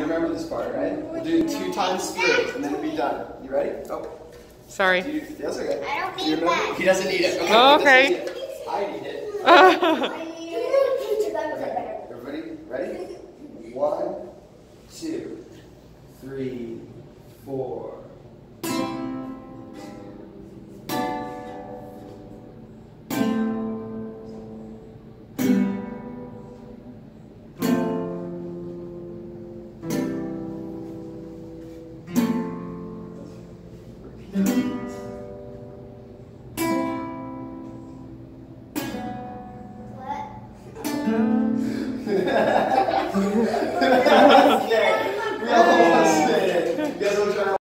remember this part, right? We'll do it 2 times straight, and then we'll be done. You ready? Oh. Sorry. That's okay. I don't need that. He doesn't need it. Okay. Oh, okay. I need it. Okay. Everybody, ready? 1, 2, 3, 4.